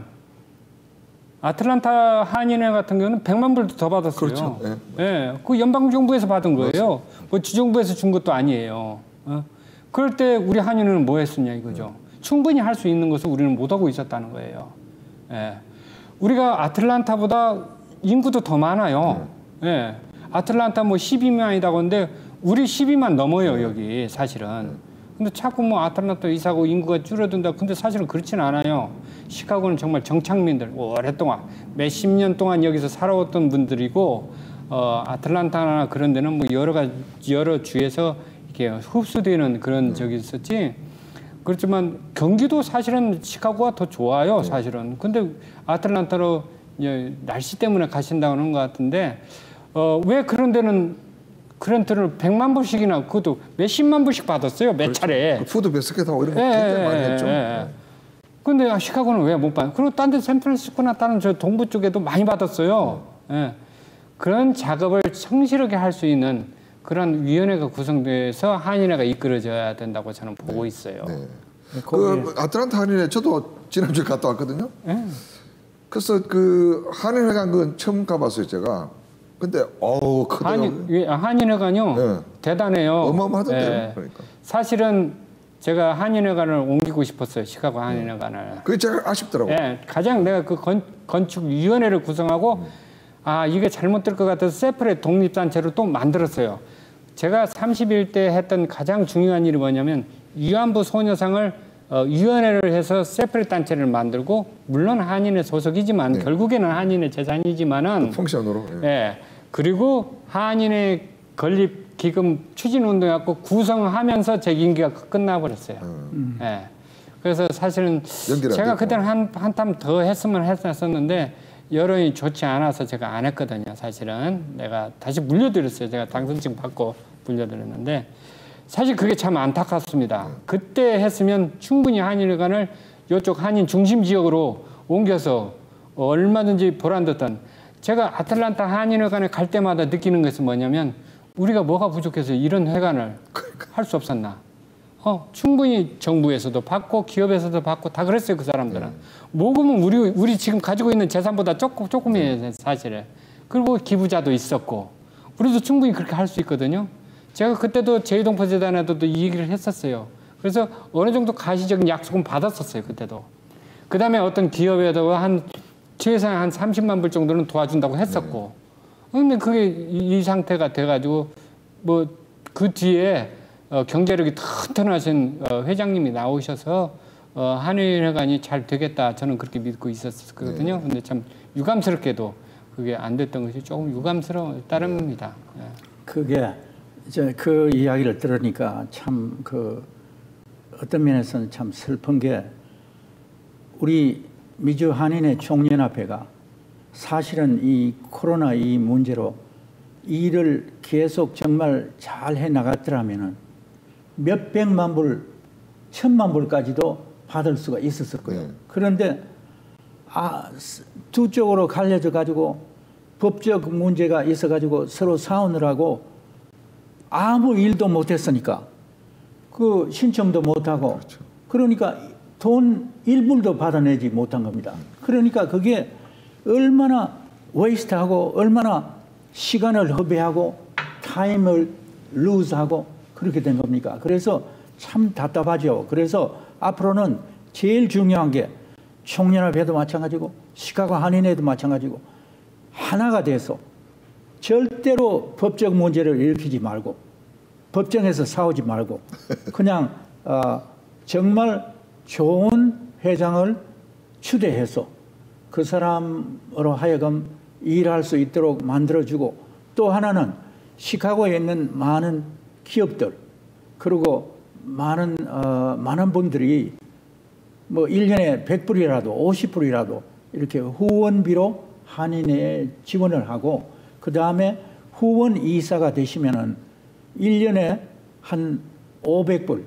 아틀란타 한인회 같은 경우는 백만 불도 더 받았어요. 그렇죠. 네. 예, 그 연방 정부에서 받은 거예요. 그렇죠. 뭐 지정부에서 준 것도 아니에요. 어? 그럴 때 우리 한인회는 뭐 했었냐 이거죠. 네. 충분히 할 수 있는 것을 우리는 못 하고 있었다는 거예요. 예, 우리가 아틀란타보다 인구도 더 많아요. 네. 예, 아틀란타 뭐 십이만이라고 하는데 우리 십이만 넘어요 여기 사실은. 근데 자꾸 뭐 아틀란타 이사고 인구가 줄어든다. 근데 사실은 그렇지는 않아요. 시카고는 정말 정착민들 오랫동안 몇십 년 동안 여기서 살아왔던 분들이고 어, 아틀란타나 그런 데는 뭐 여러 가지 여러 주에서 이렇게 흡수되는 그런 적이 있었지. 그렇지만 경기도 사실은 시카고가 더 좋아요 사실은. 근데 아틀란타로 이제 날씨 때문에 가신다는 것 같은데 어, 왜 그런 데는 그랜트를 백만 불씩이나 그것도 몇십만 불씩 받았어요 몇 그렇죠. 차례. 그 푸드 베스켓하고 이런 거 굉장히 많이 했죠. 예. 근데 시카고는 왜 못 받아요? 그리고 딴 데 샌프란시스코나 다른 저 동부 쪽에도 많이 받았어요. 네. 예. 그런 작업을 성실하게 할 수 있는 그런 위원회가 구성돼서 한인회가 이끌어져야 된다고 저는 보고 네. 있어요. 네. 그 아틀란타 한인회 저도 지난주에 갔다 왔거든요. 네. 그래서 그 한인회관 그 처음 가봤어요 제가. 근데 어우 크더라고요. 한인, 한인회관요 네. 대단해요. 어마어마하던데요. 네. 그러니까. 사실은 제가 한인회관을 옮기고 싶었어요. 시카고 한인회관을. 네. 그게 제일 아쉽더라고요. 네. 가장 내가 그 건, 건축위원회를 구성하고 음. 아 이게 잘못될 것 같아서 세프레 독립단체로 또 만들었어요. 제가 삼십일 대 했던 가장 중요한 일이 뭐냐면 위안부 소녀상을 어, 위원회를 해서 세퍼레이트 단체를 만들고 물론 한인의 소속이지만 네. 결국에는 한인의 재산이지만은 펑션으로. 예. 예. 그리고 한인의 건립 기금 추진 운동해갖고 구성하면서 제 임기가 끝나버렸어요. 음. 예. 그래서 사실은 제가 그때는 한 한탐 더 했으면 했었는데 여론이 좋지 않아서 제가 안 했거든요. 사실은 내가 다시 물려드렸어요. 제가 당선증 받고 물려드렸는데 사실 그게 참 안타깝습니다. 그때 했으면 충분히 한인회관을 이쪽 한인 중심 지역으로 옮겨서 얼마든지 보란듯한 제가 아틀란타 한인회관에 갈 때마다 느끼는 것은 뭐냐면 우리가 뭐가 부족해서 이런 회관을 할 수 없었나. 어, 충분히 정부에서도 받고 기업에서도 받고 다 그랬어요. 그 사람들은. 모금은 우리 우리 지금 가지고 있는 재산보다 조금 조금이에요. 사실은. 그리고 기부자도 있었고 우리도 충분히 그렇게 할 수 있거든요. 제가 그때도 제이동포 재단에도 이 얘기를 했었어요. 그래서 어느 정도 가시적인 약속은 받았었어요. 그때도. 그 다음에 어떤 기업에도 한 최소한 한 삼십만 불 정도는 도와준다고 했었고. 근데 그게 이, 이 상태가 돼가지고 뭐 그 뒤에 어, 경제력이 튼튼하신 어, 회장님이 나오셔서 어, 한인회관이 잘 되겠다 저는 그렇게 믿고 있었거든요. 네. 근데 참 유감스럽게도 그게 안 됐던 것이 조금 유감스러운 따름입니다. 네. 그게 이제 그 이야기를 들으니까 참 그 어떤 면에서는 참 슬픈 게 우리 미주 한인회 총연합회가 사실은 이 코로나 이 문제로 일을 계속 정말 잘 해 나갔더라면은 몇 백만 불, 천만 불까지도 받을 수가 있었을 거예요. 네. 그런데 아, 두 쪽으로 갈려져 가지고 법적 문제가 있어 가지고 서로 싸우느라고 아무 일도 못 했으니까 그 신청도 못 하고 그렇죠. 그러니까 돈 일불도 받아내지 못한 겁니다. 그러니까 그게 얼마나 웨이스트하고 얼마나 시간을 허비하고 타임을 루즈하고 그렇게 된 겁니까? 그래서 참 답답하죠. 그래서 앞으로는 제일 중요한 게 총연합회도 마찬가지고 시카고 한인회도 마찬가지고 하나가 돼서 절대로 법적 문제를 일으키지 말고 법정에서 싸우지 말고 그냥 어, 정말 좋은 회장을 추대해서 그 사람으로 하여금 일할 수 있도록 만들어주고 또 하나는 시카고에 있는 많은 기업들 그리고 많은 어, 많은 분들이 뭐 일 년에 백 불이라도 오십 불이라도 이렇게 후원비로 한인회에 지원을 하고 그 다음에 후원 이사가 되시면은 일 년에 한 오백 불,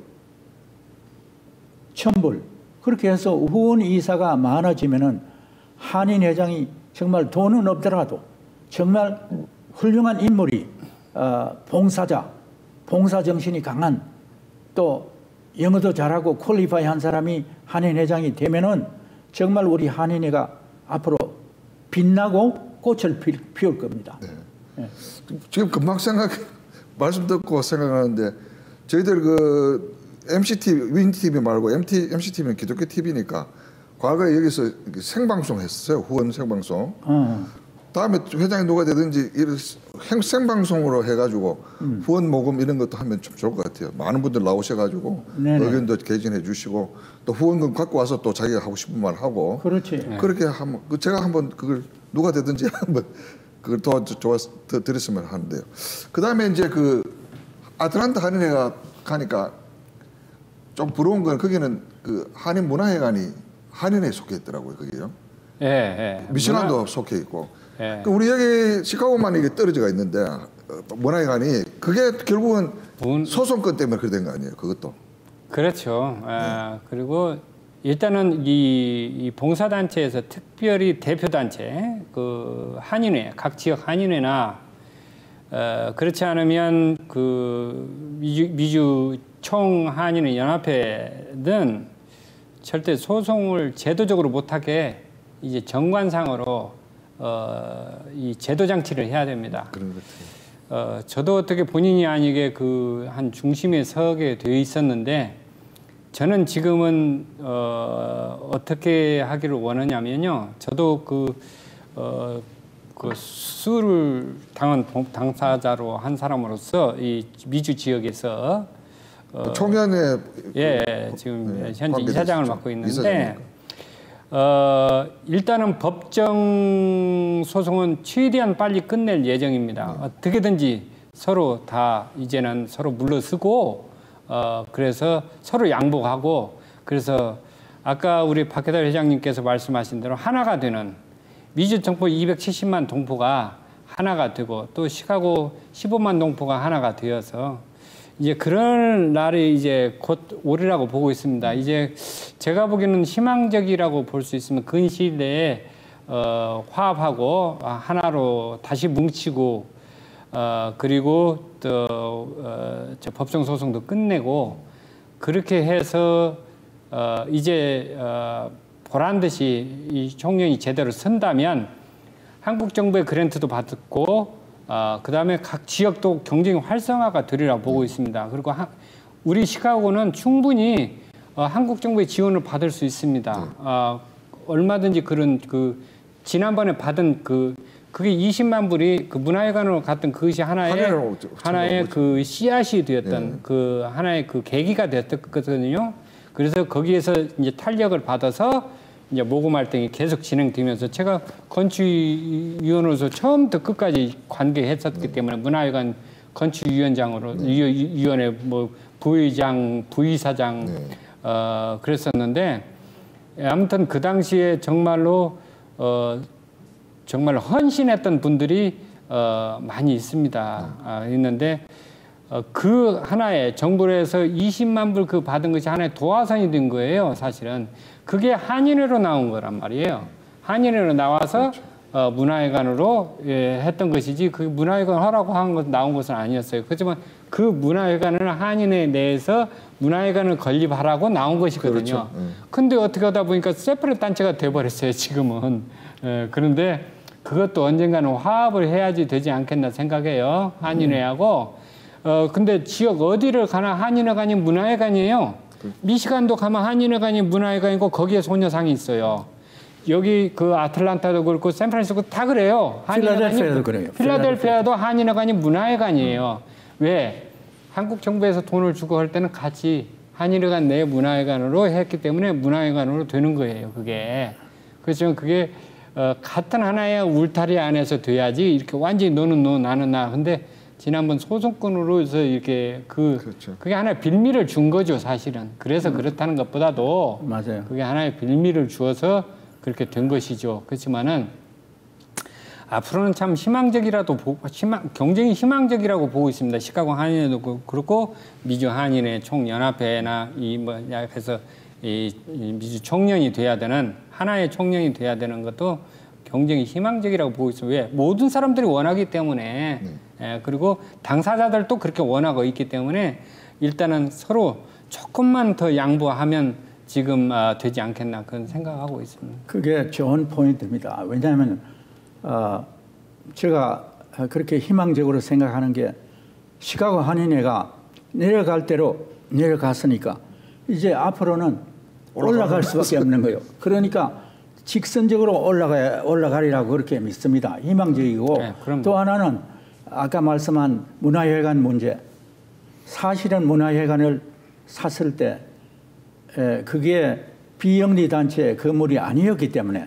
천 불 그렇게 해서 후원 이사가 많아지면은 한인 회장이 정말 돈은 없더라도 정말 훌륭한 인물이 어, 봉사자, 봉사 정신이 강한 또 영어도 잘하고 퀄리파이 한 사람이 한인 회장이 되면은 정말 우리 한인회가 앞으로 빛나고 꽃을 피, 피울 겁니다. 네. 네. 지금 금방 생각 말씀 듣고 생각하는데 저희들 그 엠씨티비, 윈티비 말고 엠티, 엠씨티비는 기독교 티비니까 과거에 여기서 생방송 했어요. 후원 생방송. 어. 다음에 회장이 누가 되든지 이런 생방송으로 해가지고 음. 후원 모금 이런 것도 하면 좀 좋을 것 같아요. 많은 분들 나오셔가지고 네네. 의견도 개진해 주시고 또 후원금 갖고 와서 또 자기가 하고 싶은 말 하고 그렇지. 그렇게 하면 제가 한번 그걸 누가 되든지 한번 그걸 더 좋아서 더 드렸으면 하는데요. 그 다음에 이제 그 아틀란타 한인회가 가니까 좀 부러운 건 거기는 그 한인 문화회관이 한인회에 속해 있더라고요. 거기요. 예, 예. 미시간도 문화... 속해 있고. 예. 우리 여기 시카고만 이게 떨어져가 있는데 문화회관이 그게 결국은 문... 소송권 때문에 그렇게 된 거 아니에요? 그것도. 그렇죠. 네. 아, 그리고 일단은 이, 이 봉사단체에서 특별히 대표단체, 그 한인회, 각 지역 한인회나 어, 그렇지 않으면 그 미주, 미주 총 한인회 연합회는 절대 소송을 제도적으로 못하게 이제 정관상으로 어, 이 제도 장치를 해야 됩니다. 그런 것 같아요. 어, 저도 어떻게 본인이 아니게 그 한 중심에 서게 되어 있었는데 저는 지금은 어, 어떻게 하기를 원하냐면요. 저도 그, 어, 그 수를 당한 당사자로 한 사람으로서 이 미주 지역에서 어, 총연의 예, 지금 네, 현재 이사장을 맡고 있는데 이사장입니까? 어, 일단은 법정 소송은 최대한 빨리 끝낼 예정입니다. 네. 어떻게든지 서로 다 이제는 서로 물러서고 어, 그래서 서로 양보하고 그래서 아까 우리 박해달 회장님께서 말씀하신 대로 하나가 되는 미주 동포 이백칠십만 동포가 하나가 되고 또 시카고 십오만 동포가 하나가 되어서 이제 그런 날이 이제 곧 오리라고 보고 있습니다. 이제 제가 보기에는 희망적이라고 볼 수 있으면 근시일 내에 어, 화합하고 하나로 다시 뭉치고 어, 그리고 또 어, 저 법정 소송도 끝내고 그렇게 해서 어, 이제 어, 보란 듯이 이 총련이 제대로 선다면 한국 정부의 그랜트도 받고 어, 그 다음에 각 지역도 경쟁이 활성화가 되리라고 보고 있습니다. 그리고 하, 우리 시카고는 충분히 어, 한국 정부의 지원을 받을 수 있습니다. 어, 얼마든지 그런 그 지난번에 받은 그 그게 이십만 불이 그 문화회관으로 갔던 그것이 하나의 하나의 그 씨앗이 되었던 네. 그 하나의 그 계기가 되었거든요. 그래서 거기에서 이제 탄력을 받아서 이제 모금활동이 계속 진행되면서 제가 건축위원으로서 처음부터 끝까지 관계했었기 네. 때문에 문화회관 건축위원장으로 네. 위원회 뭐 부의장, 부의사장 네. 어, 그랬었는데 아무튼 그 당시에 정말로 어, 정말 헌신했던 분들이 어, 많이 있습니다. 네. 아, 있는데 어, 그 하나에 정부에서 이십만 불 그 받은 것이 하나의 도화선이 된 거예요. 사실은 그게 한인회로 나온 거란 말이에요. 한인회로 나와서 그렇죠. 어, 문화회관으로 예, 했던 것이지 그 문화회관 하라고 한 것 나온 것은 아니었어요. 그렇지만 그 문화회관은 한인회 내에서 문화회관을 건립하라고 나온 것이거든요. 그렇죠. 음. 근데 어떻게 하다 보니까 세퍼레이트 단체가 돼버렸어요. 지금은. 예, 그런데 그것도 언젠가는 화합을 해야지 되지 않겠나 생각해요. 한인회하고. 어, 근데 지역 어디를 가나 한인회관이 문화회관이에요. 미시간도 가면 한인회관이 문화회관이고 거기에 소녀상이 있어요. 여기 그 아틀란타도 그렇고 샌프란시스코 다 그래요. 필라델피아도 그래요. 필라델피아도 한인회관이 문화회관이에요. 음. 왜? 한국 정부에서 돈을 주고 할 때는 같이 한인회관 내 문화회관으로 했기 때문에 문화회관으로 되는 거예요. 그게. 그렇지만 그게 어, 같은 하나의 울타리 안에서 돼야지 이렇게 완전히 너는 너 나는 나. 근데 지난번 소송권으로 해서 이렇게 그 그렇죠. 그게 하나의 빌미를 준 거죠, 사실은. 그래서 음. 그렇다는 것보다도 맞아요. 그게 하나의 빌미를 주어서 그렇게 된 것이죠. 그렇지만은 앞으로는 참 희망적이라도 보고 희망 경쟁이 희망적이라고 보고 있습니다. 시카고 한인회도 그렇고 미주 한인회 총연합회나 이 뭐 해서 이, 이 미주 총련이 돼야 되는 하나의 총련이 돼야 되는 것도 경쟁이 희망적이라고 보고 있어요. 왜? 모든 사람들이 원하기 때문에 네. 예, 그리고 당사자들도 그렇게 원하고 있기 때문에 일단은 서로 조금만 더 양보하면 지금 아, 되지 않겠나 그런 생각하고 있습니다. 그게 좋은 포인트입니다. 왜냐하면 어, 제가 그렇게 희망적으로 생각하는 게 시카고 한인회가 내려갈 대로 내려갔으니까 이제 앞으로는 올라갈 수밖에 없는 거예요. 그러니까 직선적으로 올라가, 올라가리라고 그렇게 믿습니다. 희망적이고 네, 또 하나는 아까 말씀한 문화회관 문제. 사실은 문화회관을 샀을 때 에, 그게 비영리 단체 건물이 아니었기 때문에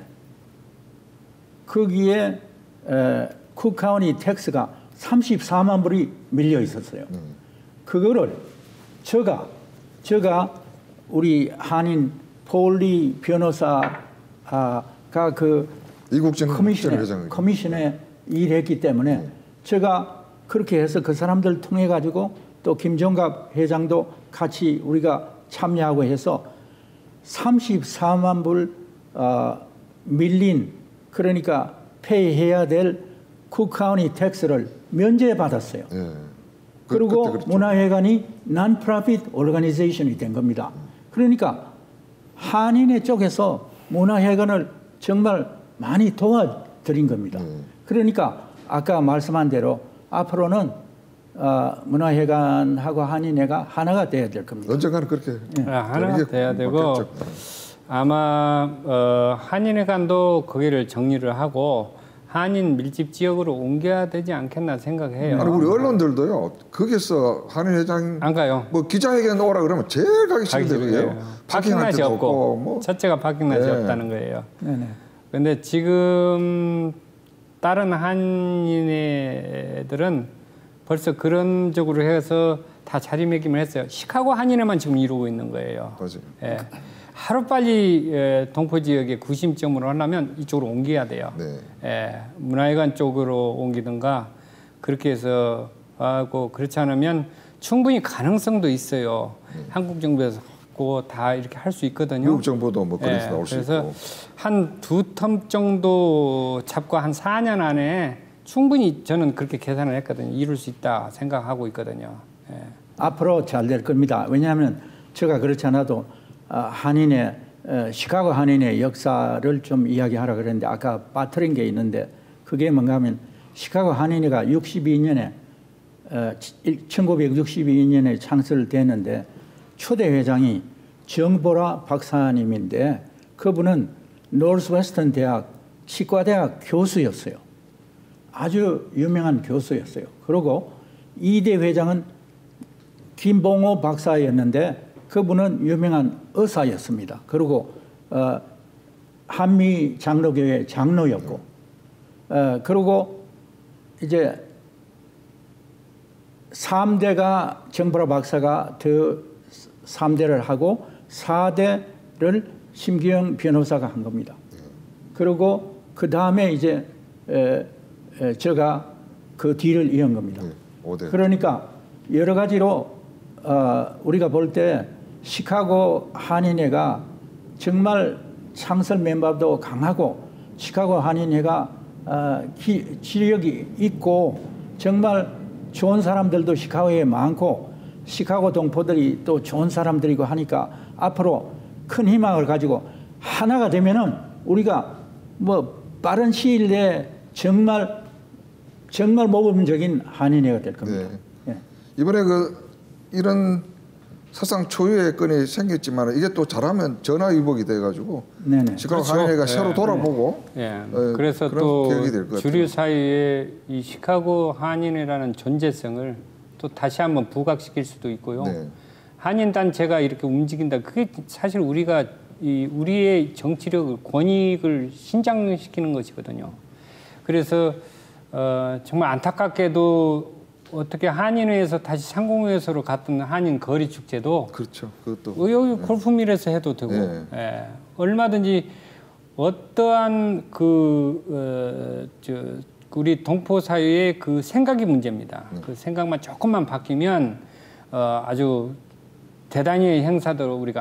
거기에 에, 쿡카운티 텍스가 삼십사만 불이 밀려 있었어요. 음. 그거를 제가 제가 우리 한인 폴리 변호사가 그 커미션에, 커미션에 일했기 때문에 음. 제가 그렇게 해서 그 사람들 통해 가지고 또 김종갑 회장도 같이 우리가 참여하고 해서 삼십사만 불 어, 밀린 그러니까 페이해야 될 쿡카운티 텍스를 면제받았어요. 예. 그, 그리고 그렇죠. 문화회관이 non-profit organization이 된 겁니다. 그러니까 한인회 쪽에서 문화회관을 정말 많이 도와드린 겁니다. 음. 그러니까 아까 말씀한 대로 앞으로는 어, 문화회관하고 한인회가 하나가 돼야 될 겁니다. 언젠가는 그렇게 네. 아, 하나가 돼야 되고 아마 어, 한인회관도 거기를 정리를 하고 한인 밀집 지역으로 옮겨야 되지 않겠나 생각해요. 아니 우리 언론들도요. 거기서 한인 회장 안 가요. 뭐 기자회견 오라 그러면 제일 가기 싫은데요. 파킹 낯이 없고 뭐. 첫째가 파킹 낯이 네. 없다는 거예요. 네네. 근데 지금 다른 한인회들은 벌써 그런 쪽으로 해서 다 자리매김을 했어요. 시카고 한인회만 지금 이루고 있는 거예요. 맞아요. 예. 하루빨리 동포 지역의 구심점으로 하려면 이쪽으로 옮겨야 돼요. 네. 예. 문화회관 쪽으로 옮기든가 그렇게 해서 하고 그렇지 않으면 충분히 가능성도 있어요. 네. 한국 정부에서 다 이렇게 할 수 있거든요. 미국 정부도 뭐 그래서 예. 나올 수 있고. 그래서 한 두 텀 정도 잡고 한 사 년 안에 충분히 저는 그렇게 계산을 했거든요. 이룰 수 있다 생각하고 있거든요. 예. 앞으로 잘 될 겁니다. 왜냐하면 제가 그렇지 않아도 한인의 시카고 한인의 역사를 좀 이야기하라 그랬는데 아까 빠뜨린 게 있는데 그게 뭔가 하면 시카고 한인회가 육십이 년에 천구백육십이 년에 창설됐는데 초대 회장이 정보라 박사님인데 그분은 노스웨스턴 대학 치과대학 교수였어요. 아주 유명한 교수였어요. 그리고 이 대 회장은 김봉호 박사였는데 그분은 유명한 의사였습니다. 그리고 어, 한미 장로교회 장로였고 어, 그리고 이제 삼 대가 정보라 박사가 더 삼 대를 하고 사 대를 심기영 변호사가 한 겁니다. 그리고 그 다음에 이제 에, 에, 제가 그 뒤를 이은 겁니다. 오 대. 그러니까 여러 가지로 어, 우리가 볼 때 시카고 한인회가 정말 창설 멤버도 강하고 시카고 한인회가 어, 기, 지력이 있고 정말 좋은 사람들도 시카고에 많고 시카고 동포들이 또 좋은 사람들이고 하니까 앞으로 큰 희망을 가지고 하나가 되면은 우리가 뭐 빠른 시일 내에 정말 정말 모범적인 한인회가 될 겁니다. 네. 예. 이번에 그 이런 사상 초유의 건이 생겼지만 이게 또 잘하면 전화위복이 돼가지고 시카고 그렇죠. 한인회가 새로 네. 돌아보고 네. 네. 그래서 또 주류 사회에 이 시카고 한인회라는 존재성을 또 다시 한번 부각시킬 수도 있고요. 네. 한인 단체가 이렇게 움직인다. 그게 사실 우리가 이 우리의 정치력을 권익을 신장시키는 것이거든요. 그래서 어, 정말 안타깝게도 어떻게 한인회에서 다시 상공회에서로 갔던 한인 거리 축제도 그렇죠. 그것도 여기 골프밀에서 해도 되고 네. 예. 얼마든지 어떠한 그 어, 저 우리 동포 사회의 그 생각이 문제입니다. 네. 그 생각만 조금만 바뀌면 어, 아주 대단히 행사도 우리가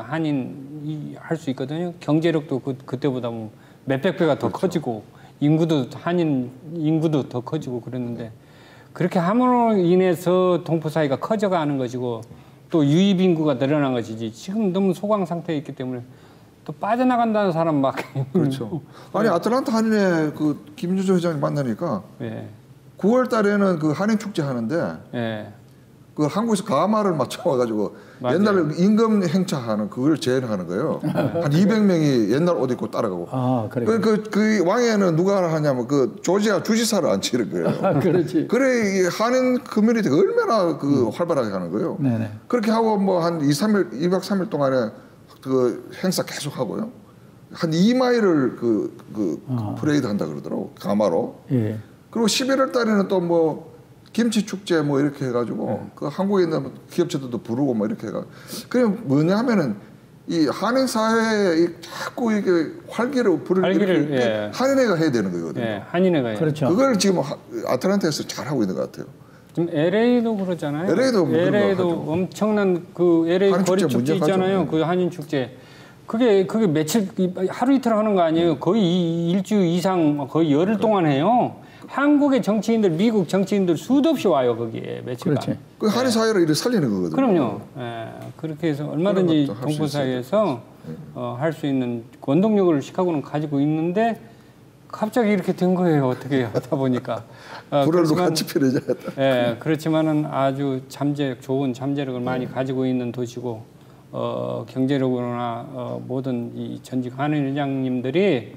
한인 할 수 있거든요. 경제력도 그, 그때보다 뭐 몇백 배가 더 그렇죠. 커지고 인구도 한인 인구도 더 커지고 그랬는데 그렇게 함으로 인해서 동포 사회가 커져가는 것이고 또 유입 인구가 늘어난 것이지 지금 너무 소강 상태에 있기 때문에 또 빠져나간다는 사람 막 그렇죠. 아니 아틀란타 한인회 그 김유조 회장님 만나니까 네. 구월 달에는 그 한인 축제 하는데 네. 그 한국에서 가마를 맞춰와가지고 옛날에 임금 행차하는 그걸 제안하는 거예요. 한 이백 명이 옛날 옷 입고 따라가고. 아, 그래. 그, 그, 그 왕에는 누가 하냐면 그 조지아 주지사를 앉히는 거예요. 아, 그렇지. 그래 이 한인 커뮤니티가 얼마나 그 음. 활발하게 하는 거예요. 네네. 그렇게 하고 뭐 한 이, 삼 일, 이 박 삼 일 동안에 그 행사 계속 하고요. 한 이 마일을 그, 그, 아. 그 프레이드 한다 그러더라고 가마로. 예. 그리고 십일월 달에는 또 뭐 김치 축제 뭐 이렇게 해가지고 네. 그 한국에 있는 기업체들도 부르고 뭐 이렇게 해가. 그냥 뭐냐 하면은 이 한인 사회에 자꾸 이게 활기를 부를 활기를 예. 한인회가 해야 되는 거거든요. 예. 한인회가 그렇죠. 그걸 지금 아틀란타에서 잘 하고 있는 것 같아요. 지금 엘에이도 그러잖아요. 엘에이도 엘에이도 엄청난 그 엘에이 거리 축제, 축제 있잖아요. 네. 그 한인 축제. 그게 그게 며칠 하루 이틀 하는 거 아니에요. 거의 일주 이상 거의 열흘 동안 해요. 한국의 정치인들, 미국 정치인들 수도 없이 와요 거기에 며칠간. 그렇지. 그 한인 사회를 이렇게 살리는 거거든요. 그럼요. 예. 그렇게 해서 얼마든지 동포 사회에서 어, 할 수 있는 원동력을 시카고는 가지고 있는데 갑자기 이렇게 된 거예요. 어떻게 하다 보니까. 어, 불을 같이 피려야겠다. 예. 그렇지만은 아주 잠재력, 좋은 잠재력을 많이 네. 가지고 있는 도시고 어, 경제력으로나 어, 모든 이 전직 한인 회장님들이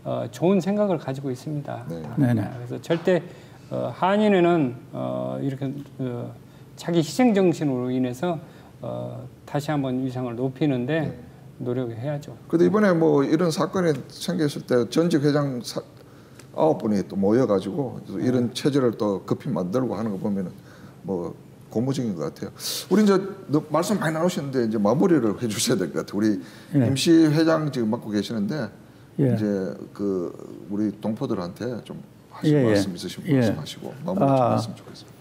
어, 좋은 생각을 가지고 있습니다. 네. 네네. 그래서 절대 어, 한인회는 어, 이렇게 어, 자기 희생 정신으로 인해서 어, 다시 한번 위상을 높이는데 네. 노력해야죠. 근데 이번에 뭐 이런 사건이 생겼을 때 전직 회장 사, 아홉 분이 또 모여가지고 또 이런 네. 체제를 또 급히 만들고 하는 거 보면은 뭐 고무적인 것 같아요. 우리 이제 말씀 많이 나오셨는데 이제 마무리를 해주셔야 될 것 같아요. 우리 예. 임시 회장 지금 맡고 계시는데 예. 이제 그 우리 동포들한테 좀 하실 예, 예. 말씀 있으시면 예. 말씀하시고 마무리 좀 아, 했으면 좋겠습니다.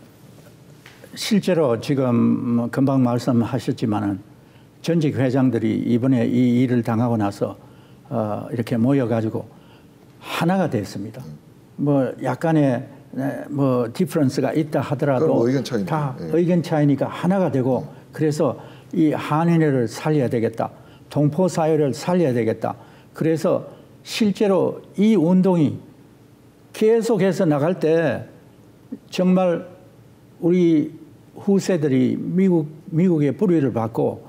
실제로 지금 금방 말씀하셨지만은 전직 회장들이 이번에 이 일을 당하고 나서 어, 이렇게 모여가지고 하나가 됐습니다. 뭐 약간의 뭐 디퍼런스가 있다 하더라도 그건 뭐 의견 차이니까. 다 예. 의견 차이니까 하나가 되고 그래서 이 한인회를 살려야 되겠다. 동포 사회를 살려야 되겠다. 그래서 실제로 이 운동이 계속해서 나갈 때 정말 우리 후세들이 미국, 미국의 불의를 받고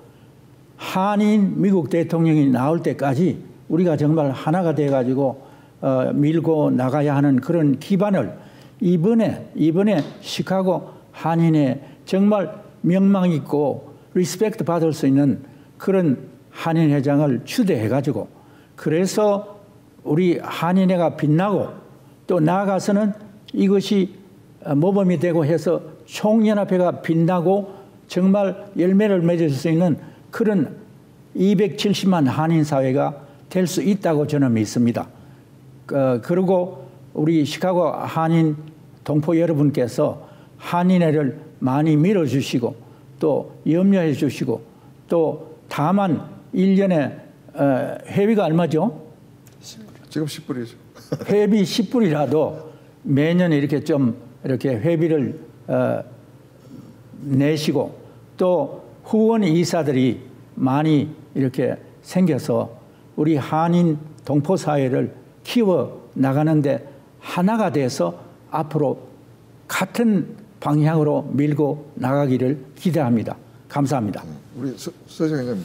한인 미국 대통령이 나올 때까지 우리가 정말 하나가 돼가지고 어, 밀고 나가야 하는 그런 기반을 이번에, 이번에 시카고 한인회 정말 명망 있고 리스펙트 받을 수 있는 그런 한인회장을 추대해가지고 그래서 우리 한인회가 빛나고 또 나아가서는 이것이 모범이 되고 해서 총연합회가 빛나고 정말 열매를 맺을 수 있는 그런 이백칠십만 한인 사회가 될 수 있다고 저는 믿습니다. 어, 그리고 우리 시카고 한인 동포 여러분께서 한인회를 많이 밀어주시고 또 염려해 주시고 또 다만 일 년에 어, 회비가 얼마죠? 지금 십 불이죠. 회비 십 불이라도 매년 이렇게 좀 이렇게 회비를 어, 내시고 또 후원 이사들이 많이 이렇게 생겨서 우리 한인 동포 사회를 키워 나가는데 하나가 돼서 앞으로 같은 방향으로 밀고 나가기를 기대합니다. 감사합니다. 우리 서정 회장님.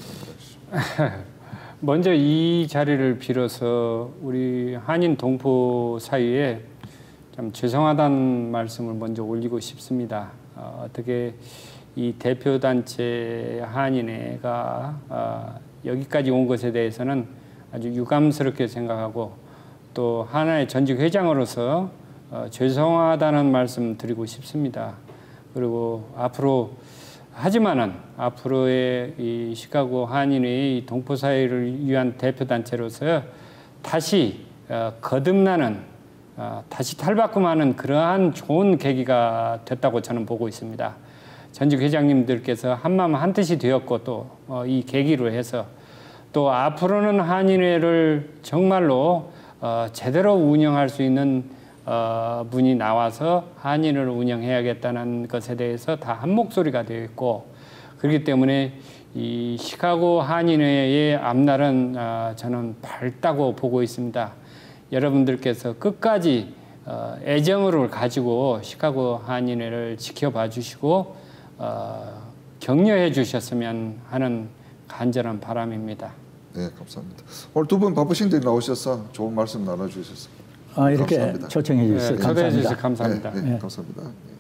먼저 이 자리를 빌어서 우리 한인 동포 사이에 참 죄송하다는 말씀을 먼저 올리고 싶습니다. 어, 어떻게 이 대표단체 한인회가 어, 여기까지 온 것에 대해서는 아주 유감스럽게 생각하고 또 하나의 전직 회장으로서 어, 죄송하다는 말씀 드리고 싶습니다. 그리고 앞으로 하지만은 앞으로의 이 시카고 한인회의 동포 사회를 위한 대표 단체로서 다시 어, 거듭나는 어, 다시 탈바꿈하는 그러한 좋은 계기가 됐다고 저는 보고 있습니다. 전직 회장님들께서 한마음 한뜻이 되었고 또 이 계기로 해서 또 앞으로는 한인회를 정말로 어, 제대로 운영할 수 있는 어, 분이 나와서 한인을 운영해야겠다는 것에 대해서 다 한 목소리가 되어 있고 그렇기 때문에 이 시카고 한인회의 앞날은 어, 저는 밝다고 보고 있습니다. 여러분들께서 끝까지 어, 애정을 가지고 시카고 한인회를 지켜봐 주시고 어, 격려해 주셨으면 하는 간절한 바람입니다. 네, 감사합니다. 오늘 두 분 바쁘신데 나오셔서 좋은 말씀 나눠주셔서 아, 이렇게 감사합니다. 초청해 주셔서 네, 초대해 감사합니다. 주셔서 감사합니다. 네, 네, 네. 감사합니다. 네.